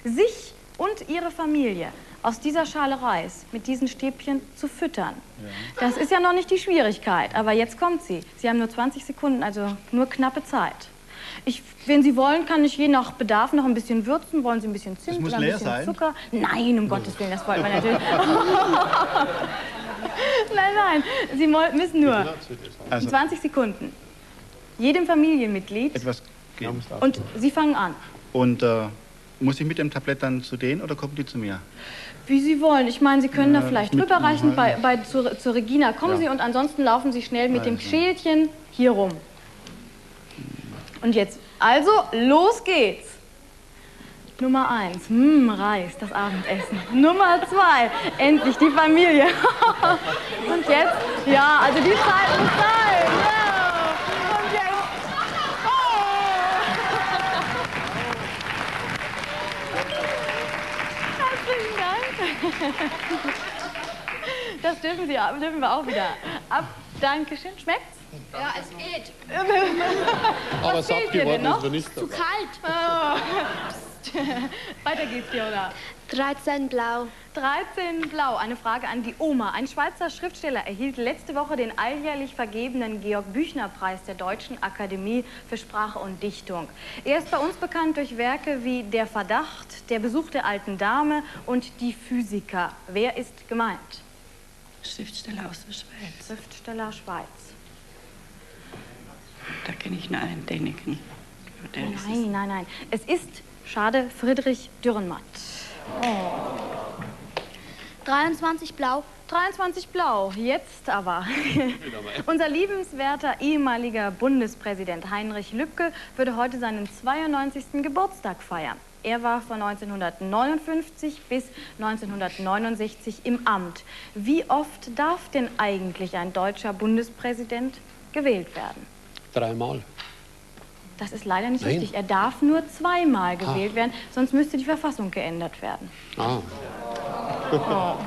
sich und ihre Familie aus dieser Schale Reis mit diesen Stäbchen zu füttern. Ja. Das ist ja noch nicht die Schwierigkeit, aber jetzt kommt sie. Sie haben nur 20 Sekunden, also nur knappe Zeit. Wenn Sie wollen, kann ich je nach Bedarf noch ein bisschen würzen. Wollen Sie ein bisschen Zimt oder ein bisschen Zucker? Nein, um Gottes Willen, das wollten wir natürlich. Nein, Sie müssen nur 20 Sekunden. Jedem Familienmitglied. Etwas geben. Und Sie fangen an. Und muss ich mit dem Tablett dann zu denen oder kommen die zu mir? Wie Sie wollen. Ich meine, Sie können da vielleicht rüberreichen zur Regina. Kommen Sie und ansonsten laufen Sie schnell mit dem Schälchen hier rum. Und jetzt, also, los geht's. Nummer 1, Reis, das Abendessen. Nummer 2, endlich die Familie. Und jetzt, ja, also die Zeit muss sein. Ja. Und jetzt, Herzlichen Dank. Das dürfen wir auch wieder ab. Dankeschön. Schmeckt's? Ja, es geht. Aber satt geworden ist wir nicht. Zu kalt. Oh. Weiter geht's, Fiona. 13 blau. 13 blau. Eine Frage an die Oma. Ein Schweizer Schriftsteller erhielt letzte Woche den alljährlich vergebenen Georg-Büchner-Preis der Deutschen Akademie für Sprache und Dichtung. Er ist bei uns bekannt durch Werke wie Der Verdacht, Der Besuch der alten Dame und Die Physiker. Wer ist gemeint? Schriftsteller aus der Schweiz. Schriftsteller Schweiz. Da kenne ich nur einen, denken. Nein. Es ist, schade, Friedrich Dürrenmatt. Oh. 23 blau. 23 blau, jetzt aber. Unser liebenswerter ehemaliger Bundespräsident Heinrich Lübke würde heute seinen 92. Geburtstag feiern. Er war von 1959 bis 1969 im Amt. Wie oft darf denn eigentlich ein deutscher Bundespräsident gewählt werden? 3-mal. Das ist leider nicht richtig. Er darf nur 2-mal gewählt werden, sonst müsste die Verfassung geändert werden. Oh.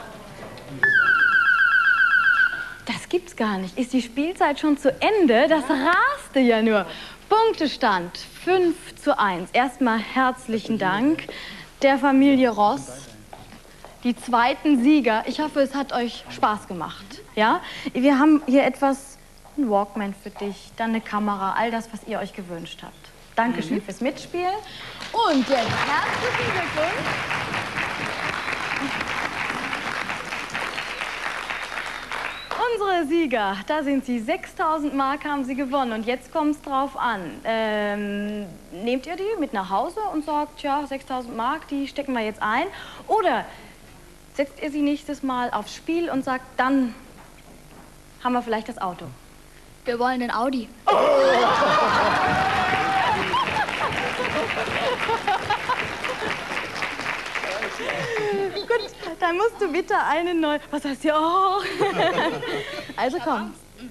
Das gibt's gar nicht. Ist die Spielzeit schon zu Ende? Das raste ja nur. Punktestand 5:1. Erstmal herzlichen Dank der Familie Ross. Die zweiten Sieger. Ich hoffe, es hat euch Spaß gemacht. Ja? Wir haben hier etwas, ein Walkman für dich, dann eine Kamera, all das, was ihr euch gewünscht habt. Dankeschön fürs Mitspielen. Und jetzt herzlichen Glückwunsch. Unsere Sieger, da sind sie. 6.000 Mark haben sie gewonnen. Und jetzt kommt es drauf an. Nehmt ihr die mit nach Hause und sagt, ja, 6.000 Mark, die stecken wir jetzt ein? Oder setzt ihr sie nächstes Mal aufs Spiel und sagt, dann haben wir vielleicht das Auto? Wir wollen den Audi. Oh. Gut, dann musst du bitte eine neue... Was heißt hier? Oh. Also komm.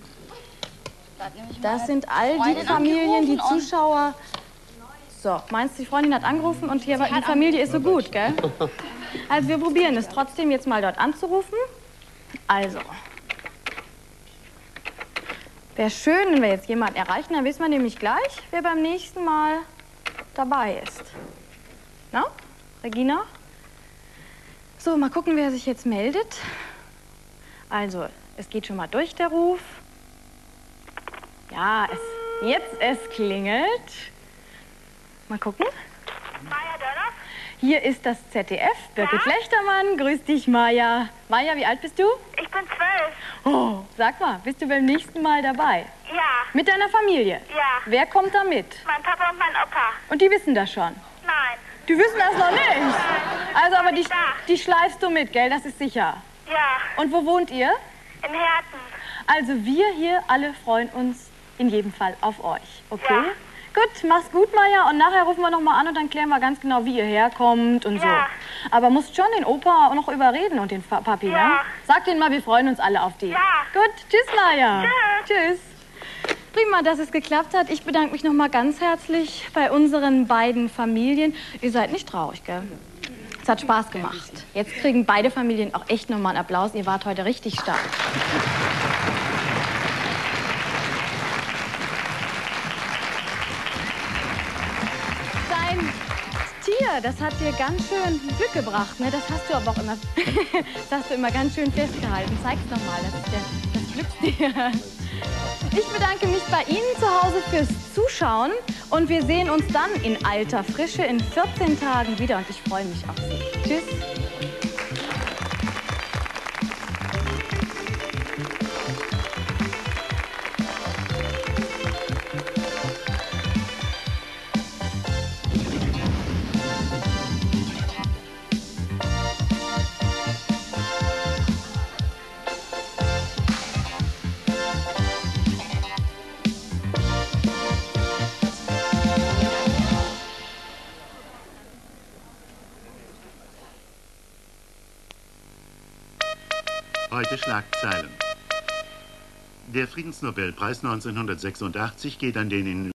Das sind all die Familien, die Zuschauer... So, meinst du, die Freundin hat angerufen und hier die Familie ist so gut, gell? Also wir probieren es trotzdem jetzt mal dort anzurufen. Also. Wäre schön, wenn wir jetzt jemanden erreichen, dann wissen wir nämlich gleich, wer beim nächsten Mal dabei ist. Na, Regina? So, mal gucken, wer sich jetzt meldet. Also, es geht schon mal durch, der Ruf. Ja, es klingelt. Mal gucken. Maja Dörner? Hier ist das ZDF. Birgit Lechtermann, grüß dich, Maja. Maja, wie alt bist du? Ich bin 12. Oh, sag mal, bist du beim nächsten Mal dabei? Ja. Mit deiner Familie? Ja. Wer kommt da mit? Mein Papa und mein Opa. Und die wissen das schon? Nein. Die wissen das noch nicht? Nein. Also, aber die schleifst du mit, gell? Das ist sicher. Ja. Und wo wohnt ihr? Im Herzen. Also, wir hier alle freuen uns in jedem Fall auf euch, okay? Ja. Gut, mach's gut, Maja. Und nachher rufen wir noch mal an und dann klären wir ganz genau, wie ihr herkommt und so. Aber musst schon den Opa noch überreden und den Papi, ne? Sag denen mal, wir freuen uns alle auf die. Ja. Gut, tschüss, Maja. Tschüss. Tschüss. Prima, dass es geklappt hat. Ich bedanke mich noch mal ganz herzlich bei unseren beiden Familien. Ihr seid nicht traurig, gell? Es hat Spaß gemacht. Jetzt kriegen beide Familien auch echt noch mal einen Applaus. Ihr wart heute richtig stark. Tier, Hier, das hat dir ganz schön Glück gebracht, ne? Das hast du aber auch immer, das hast du immer ganz schön festgehalten. Zeig's nochmal, das ist das Glückstier. Ich bedanke mich bei Ihnen zu Hause fürs Zuschauen und wir sehen uns dann in alter Frische in 14 Tagen wieder und ich freue mich auf Sie. Tschüss. Heute Schlagzeilen. Der Friedensnobelpreis 1986 geht an den in